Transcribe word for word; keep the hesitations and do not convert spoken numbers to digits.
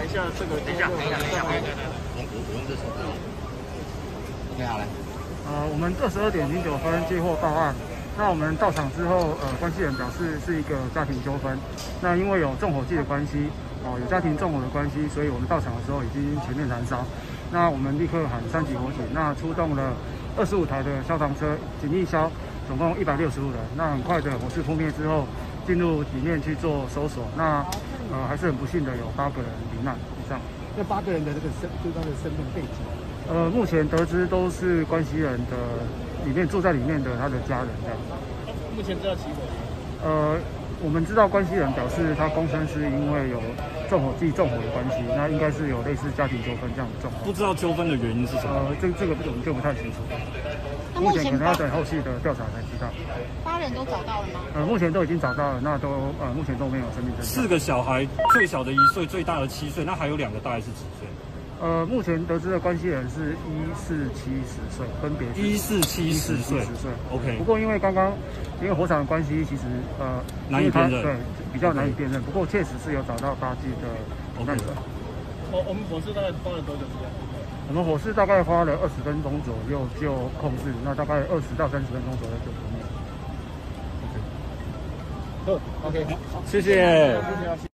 下这个， 等一下，等一下，等一下，我我我用这手机。OK， 好来。 呃，我们二十二点零九分接获报案。那我们到场之后，呃，关系人表示是一个家庭纠纷。那因为有纵火剂的关系，哦，有家庭纵火的关系，所以我们到场的时候已经全面燃烧。那我们立刻喊三级火警，那出动了二十五台的消防车，警力消，总共一百六十五人。那很快的火势扑灭之后，进入里面去做搜索。那呃，还是很不幸的有八个人罹难以上。 这八个人的这个身，最高的身份背景。 呃，目前得知都是关系人的里面住在里面的他的家人这样。 目前知道起火。 呃，我们知道关系人表示他公称是因为有纵火剂纵火的关系，那应该是有类似家庭纠纷这样的状况。 不知道纠纷的原因是什么？ 呃，这这个我们就不太清楚。 目前可能要等后续的调查才知道。 八人都找到了吗？ 呃，目前都已经找到了，那都呃目前都没有生命征兆。 四个小孩，最小的一岁，最大的七岁，那还有两个大概是几岁？ 呃，目前得知的关系人是一四七十岁，分别是一四七十岁。 十岁 OK。 不过因为刚刚因为火场的关系，其实呃难以辨认， 对，比较难以辨认。不过确实是有找到八具的罹难者。 我我们火势大概花了多久时间？ 我们火势大概花了二十分钟左右就控制，那大概二十到三十分钟左右就扑灭。 OK，好，OK， 谢谢。